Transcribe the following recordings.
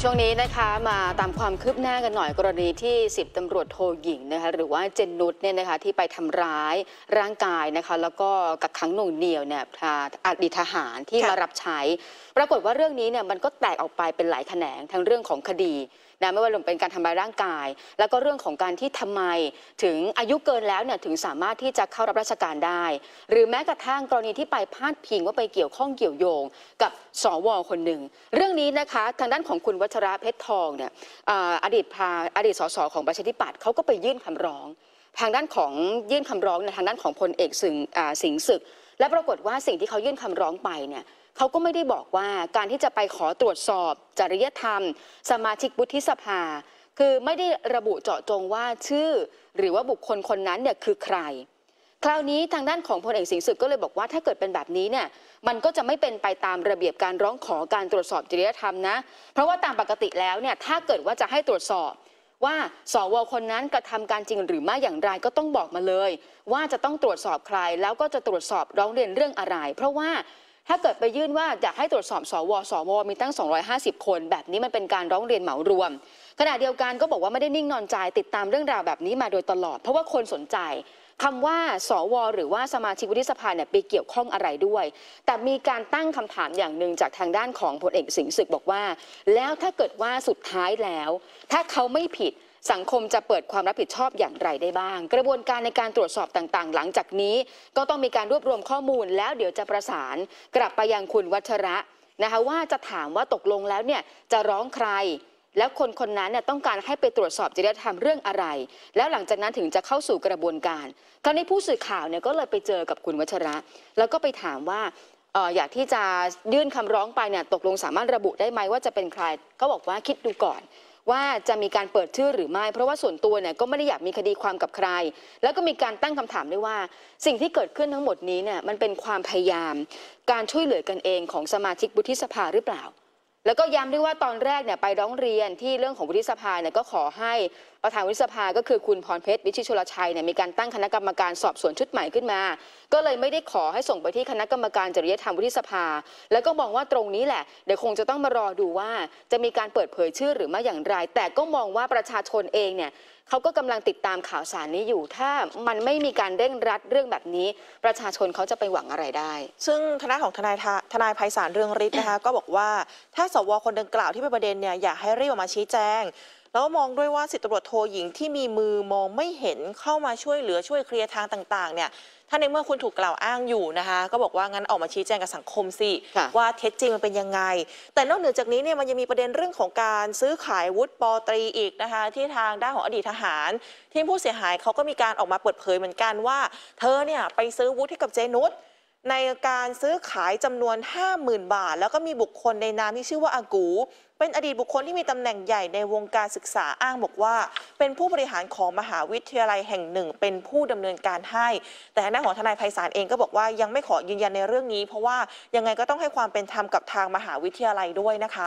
ช่วงนี้นะคะมาตามความคืบหน้ากันหน่อยกรณีที่10ตำรวจโทหญิงนะคะหรือว่าเจนนุชเนี่ยนะคะที่ไปทำร้ายร่างกายนะคะแล้วก็กักขังหน่วงเหนี่ยวเนี่ยอดีตทหารที่มารับใช้ปรากฏว่าเรื่องนี้เนี่ยมันก็แตกออกไปเป็นหลายแขนงทั้งเรื่องของคดีนะไม่ว่าจะเป็นการทำร้ายร่างกายแล้วก็เรื่องของการที่ทำไมถึงอายุเกินแล้วเนี่ยถึงสามารถที่จะเข้ารับราชการได้หรือแม้กระทั่งกรณีที่ไปพาดพิงว่าไปเกี่ยวข้องเกี่ยวโยงกับสว.คนหนึ่งเรื่องนี้นะคะทางด้านของคุณวัชระเพชรทองเนี่ยอดีตสสของประชาธิปัตย์เขาก็ไปยื่นคำร้องทางด้านของยื่นคำร้องในทางด้านของพลเอกสิงห์ศึกและปรากฏว่าสิ่งที่เขายื่นคำร้องไปเนี่ยเขาก็ไม่ได้บอกว่าการที่จะไปขอตรวจสอบจริยธรรมสมาชิกวุฒิสภาคือไม่ได้ระบุเจาะจงว่าชื่อหรือว่าบุคคลคนนั้นเนี่ยคือใครคราวนี้ทางด้านของพลเอกสิงห์ศึกก็เลยบอกว่าถ้าเกิดเป็นแบบนี้เนี่ยมันก็จะไม่เป็นไปตามระเบียบการร้องขอการตรวจสอบจริยธรรมนะเพราะว่าตามปกติแล้วเนี่ยถ้าเกิดว่าจะให้ตรวจสอบว่าสว.คนนั้นกระทำการจริงหรือไม่อย่างไรก็ต้องบอกมาเลยว่าจะต้องตรวจสอบใครแล้วก็จะตรวจสอบร้องเรียนเรื่องอะไรเพราะว่าถ้าเกิดไปยื่นว่าอยากให้ตรวจสอบสวมีตั้ง250คนแบบนี้มันเป็นการร้องเรียนเหมารวมขณะเดียวกันก็บอกว่าไม่ได้นิ่งนอนใจติดตามเรื่องราวแบบนี้มาโดยตลอดเพราะว่าคนสนใจคำว่าสวหรือว่าสมาชิกวุฒิสภาเนี่ยไปเกี่ยวข้องอะไรด้วยแต่มีการตั้งคำถามอย่างหนึ่งจากทางด้านของพลเอกสิงห์ศึกบอกว่าแล้วถ้าเกิดว่าสุดท้ายแล้วถ้าเขาไม่ผิดสังคมจะเปิดความรับผิดชอบอย่างไรได้บ้างกระบวนการในการตรวจสอบต่างๆหลังจากนี้ก็ต้องมีการรวบรวมข้อมูลแล้วเดี๋ยวจะประสานกลับไปยังคุณวัชระนะคะว่าจะถามว่าตกลงแล้วเนี่ยจะร้องใครแล้วคนนั้นเนี่ยต้องการให้ไปตรวจสอบจริยธรรมเรื่องอะไรแล้วหลังจากนั้นถึงจะเข้าสู่กระบวนการคราวนี้ผู้สื่อข่าวเนี่ยก็เลยไปเจอกับคุณวัชระแล้วก็ไปถามว่าอยากที่จะยื่นคำร้องไปเนี่ยตกลงสามารถระบุได้ไหมว่าจะเป็นใครก็บอกว่าคิดดูก่อนว่าจะมีการเปิดชื่อหรือไม่เพราะว่าส่วนตัวเนี่ยก็ไม่ได้อยากมีคดีความกับใครแล้วก็มีการตั้งคำถามด้วยว่าสิ่งที่เกิดขึ้นทั้งหมดนี้เนี่ยมันเป็นความพยายามการช่วยเหลือกันเองของสมาชิกวุฒิสภาหรือเปล่าแล้วก็ย้ำด้วยว่าตอนแรกเนี่ยไปร้องเรียนที่เรื่องของวุฒิสภาเนี่ยก็ขอให้ประธานวุฒิสภาก็คือคุณพรเพชรวิชิตชลชัยเนี่ยมีการตั้งคณะกรรมการสอบสวนชุดใหม่ขึ้นมาก็เลยไม่ได้ขอให้ส่งไปที่คณะกรรมการจริยธรรมวุฒิสภาแล้วก็มองว่าตรงนี้แหละเดี๋ยวคงจะต้องมารอดูว่าจะมีการเปิดเผยชื่อหรือไม่อย่างไรแต่ก็มองว่าประชาชนเองเนี่ยเขาก็กำลังติดตามข่าวสารนี้อยู่ถ้ามันไม่มีการเร่งรัดเรื่องแบบนี้ประชาชนเขาจะไปหวังอะไรได้ซึ่งคณะของทนายไพศาลเรืองฤทธิ์นะคะก็บอกว่าถ้าสวคนดังกล่าวที่เป็นประเด็นเนี่ยอยากให้รีบออกมาชี้แจงแล้วมองด้วยว่า10ตำรวจโทหญิงที่มีมือมองไม่เห็นเข้ามาช่วยเหลือช่วยเคลียร์ทางต่างๆเนี่ยถ้าในเมื่อคุณถูกกล่าวอ้างอยู่นะคะก็บอกว่างั้นออกมาชี้แจงกับสังคมสิว่าเท็จจริงมันเป็นยังไงแต่นอกเหนือจากนี้เนี่ยมันยังมีประเด็นเรื่องของการซื้อขายวุฒิป.ตรีอีกนะคะที่ทางด้านของอดีตทหารที่ผู้เสียหายเขาก็มีการออกมาเปิดเผยเหมือนกันว่าเธอเนี่ยไปซื้อวุฒิให้กับเจนุชในการซื้อขายจำนวน 50,000 บาทแล้วก็มีบุคคลในนามที่ชื่อว่าอากูเป็นอดีตบุคคลที่มีตำแหน่งใหญ่ในวงการศึกษาอ้างบอกว่าเป็นผู้บริหารของมหาวิทยาลัยแห่งหนึ่งเป็นผู้ดำเนินการให้แต่ทางด้านของทนายไพศาลเองก็บอกว่ายังไม่ขอยืนยันในเรื่องนี้เพราะว่ายังไงก็ต้องให้ความเป็นธรรมกับทางมหาวิทยาลัยด้วยนะคะ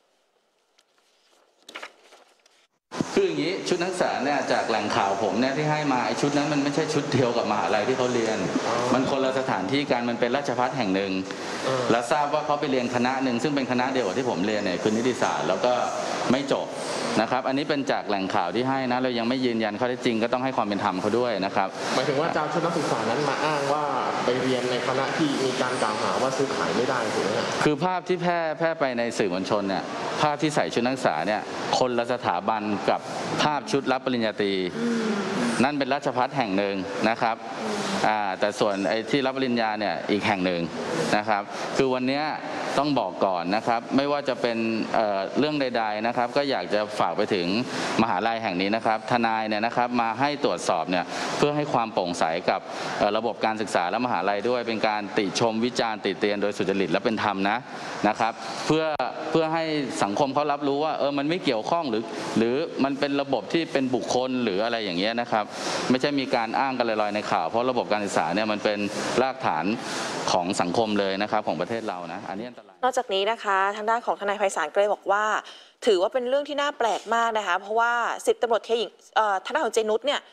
คืออย่างนี้ชุดนักศึกษาเนี่ยจากแหล่งข่าวผมเนี่ยที่ให้มาไอชุดนั้นมันไม่ใช่ชุดเดียวกับมหาลัยที่เขาเรียนมันคนละสถานที่กันมันเป็นราชภัฏแห่งหนึ่งและทราบว่าเขาไปเรียนคณะหนึ่งซึ่งเป็นคณะเดียวกับที่ผมเรียนเนี่ยคือนิติศาสตร์แล้วก็ไม่จบนะครับอันนี้เป็นจากแหล่งข่าวที่ให้นะเรายังไม่ยืนยันข้อเท็จจริงก็ต้องให้ความเป็นธรรมเขาด้วยนะครับหมายถึงว่าเจ้าชุดนักศึกษานั้นมาอ้างว่าไปเรียนในคณะที่มีการกล่าวหาว่าซื้อขายไม่ได้ถูกไหมครับคือภาพที่แพร่ไปในสื่อมวลชนเนี่ยภาพที่ใส่ชุดนักศึกษาเนี่ยคนละสถาบันกับภาพชุดรับปริญญาตรีนั่นเป็นราชภัฏแห่งหนึ่งนะครับแต่ส่วนไอ้ที่รับปริญญาเนี่ยอีกแห่งหนึ่งนะครับคือวันนี้ต้องบอกก่อนนะครับไม่ว่าจะเป็นเรื่องใดๆนะครับก็อยากจะฝากไปถึงมหาลัยแห่งนี้นะครับทนายเนี่ยนะครับมาให้ตรวจสอบเนี่ยเพื่อให้ความโปร่งใสกับระบบการศึกษาและมหาลัยด้วยเป็นการติชมวิจารณ์ติเตียนโดยสุจริตและเป็นธรรมนะครับเพื่อให้สังคมเขารับรู้ว่ามันไม่เกี่ยวข้องหรือมันเป็นระบบที่เป็นบุคคลหรืออะไรอย่างเงี้ยนะครับไม่ใช่มีการอ้างกันลอยๆในข่าวเพราะระบบการศึกษาเนี่ยมันเป็นรากฐานของสังคมเลยนะครับของประเทศเรานะอันนี้อันตรายนอกจากนี้นะคะทางด้านของทนายไพศาลก็เลยบอกว่าถือว่าเป็นเรื่องที่น่าแปลกมากนะคะเพราะว่า10ตำรวจเอกหญิงทนายของเจนุชเนี่ย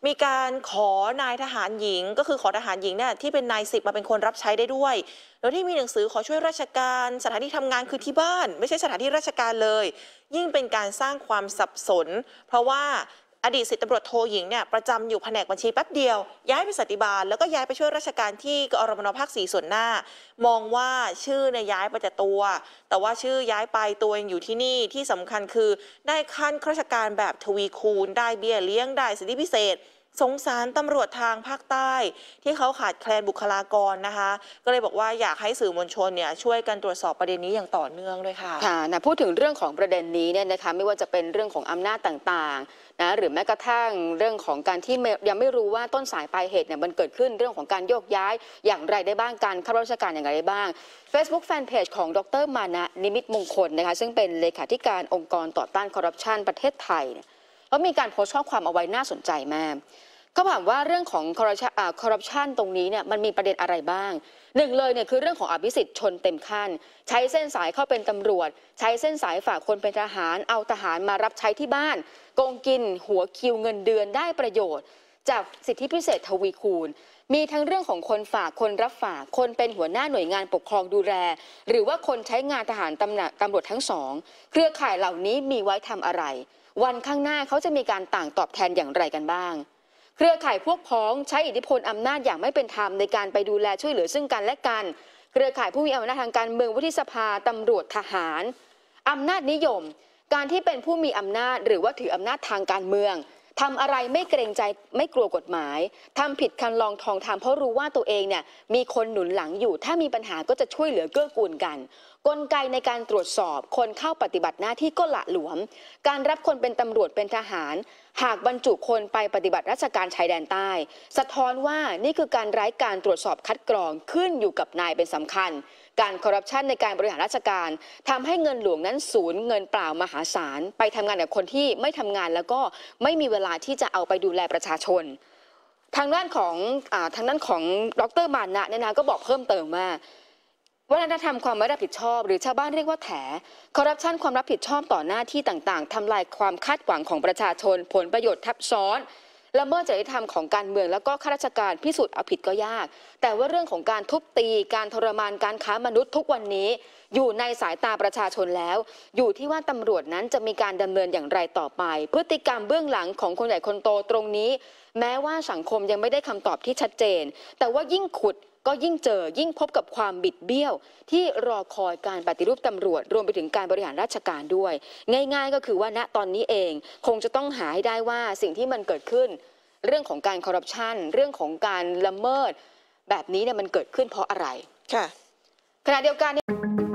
มีการขอนายทหารหญิงก็คือขอทหารหญิงเนี่ยที่เป็นนาย10มาเป็นคนรับใช้ได้ด้วยแล้วที่มีหนังสือขอช่วยราชการสถานที่ทำงานคือที่บ้านไม่ใช่สถานที่ราชการเลยยิ่งเป็นการสร้างความสับสนเพราะว่าอดีต10ตำรวจโทหญิงเนี่ยประจำอยู่แผนกบัญชีแป๊บเดียวย้ายไปสันติบาลแล้วก็ย้ายไปช่วยราชการที่กอรมนภาค4ส่วนหน้ามองว่าชื่อเนี่ยย้ายไปแต่ตัวแต่ว่าชื่อย้ายไปตัวยังอยู่ที่นี่ที่สำคัญคือได้ขั้นข้าราชการแบบทวีคูณได้เบี้ยเลี้ยงได้สิทธิพิเศษสงสารตำรวจทางภาคใต้ที่เขาขาดแคลนบุคลากรนะคะก็เลยบอกว่าอยากให้สื่อมวลชนเนี่ยช่วยกันตรวจสอบประเด็นนี้อย่างต่อเนื่องด้วยค่ะค่ะนะพูดถึงเรื่องของประเด็นนี้เนี่ยนะคะไม่ว่าจะเป็นเรื่องของอำนาจต่างๆนะหรือแม้กระทั่งเรื่องของการที่ยังไม่รู้ว่าต้นสายปลายเหตุเนี่ยมันเกิดขึ้นเรื่องของการโยกย้ายอย่างไรได้บ้างการข้าราชการอย่างไรได้บ้าง Facebook Fanpage ของดร.มานะนิมิตมงคลนะคะซึ่งเป็นเลขาธิการองค์กรต่อต้านคอร์รัปชันประเทศไทยเนี่ยก็มีการโพสต์ข้อความเอาไว้น่าสนใจมากก็ถามว่าเรื่องของคอร์รัปชันตรงนี้เนี่ยมันมีประเด็นอะไรบ้างหนึ่งเลยเนี่ยคือเรื่องของอภิสิทธิ์ชนเต็มขั้นใช้เส้นสายเข้าเป็นตำรวจใช้เส้นสายฝากคนเป็นทหารเอาทหารมารับใช้ที่บ้านโกงกินหัวคิวเงินเดือนได้ประโยชน์จากสิทธิพิเศษทวีคูณมีทั้งเรื่องของคนฝากคนรับฝากคนเป็นหัวหน้าหน่วยงานปกครองดูแลหรือว่าคนใช้งานทหารตำรวจทั้งสองเครือข่ายเหล่านี้มีไว้ทำอะไรวันข้างหน้าเขาจะมีการต่างตอบแทนอย่างไรกันบ้างเครือข่ายพวกพ้องใช้อิทธิพลอำนาจอย่างไม่เป็นธรรมในการไปดูแลช่วยเหลือซึ่งกันและกันเครือข่ายผู้มีอำนาจทางการเมืองวุฒิสภาตำรวจทหารอำนาจนิยมการที่เป็นผู้มีอำนาจหรือว่าถืออำนาจทางการเมืองทำอะไรไม่เกรงใจไม่กลัวกฎหมายทำผิดคันลองทองทำเพราะรู้ว่าตัวเองเนี่ยมีคนหนุนหลังอยู่ถ้ามีปัญหาก็จะช่วยเหลือเกื้อกูลกันกลไกในการตรวจสอบคนเข้าปฏิบัติหน้าที่ก็หละหลวมการรับคนเป็นตำรวจเป็นทหารหากบรรจุคนไปปฏิบัติราชการชายแดนใต้สะท้อนว่านี่คือการไร้การตรวจสอบคัดกรองขึ้นอยู่กับนายเป็นสำคัญการคอร์รัปชันในการบริหารราชการทำให้เงินหลวงนั้นสูญเงินเปล่ามหาศาลไปทำงานกับคนที่ไม่ทำงานแล้วก็ไม่มีเวลาที่จะเอาไปดูแลประชาชนทางด้านของดร.มานะเนี่ยนะก็บอกเพิ่มเติมว่าวัฒนธรรมความไม่รับผิดชอบหรือชาวบ้านเรียกว่าแถคอร์รัปชันความรับผิดชอบต่อหน้าที่ต่างๆทำลายความคาดหวังของประชาชนผลประโยชน์ทับซ้อนละเมิดจริยธรรมของการเมืองแล้วก็ข้าราชการพิสูจน์เอาผิดก็ยากแต่ว่าเรื่องของการทุบตีการทรมานการค้ามนุษย์ทุกวันนี้อยู่ในสายตาประชาชนแล้วอยู่ที่ว่าตำรวจนั้นจะมีการดำเนินอย่างไรต่อไปพฤติกรรมเบื้องหลังของคนใหญ่คนโตตรงนี้แม้ว่าสังคมยังไม่ได้คำตอบที่ชัดเจนแต่ว่ายิ่งขุดก็ยิ่งเจอยิ่งพบกับความบิดเบี้ยวที่รอคอยการปฏิรูปตำรวจรวมไปถึงการบริหารราชการด้วยง่ายๆก็คือว่าณตอนนี้เองคงจะต้องหาให้ได้ว่าสิ่งที่มันเกิดขึ้นเรื่องของการคอร์รัปชันเรื่องของการละเมิดแบบนี้เนี่ยมันเกิดขึ้นเพราะอะไรค่ะขณะเดียวกัน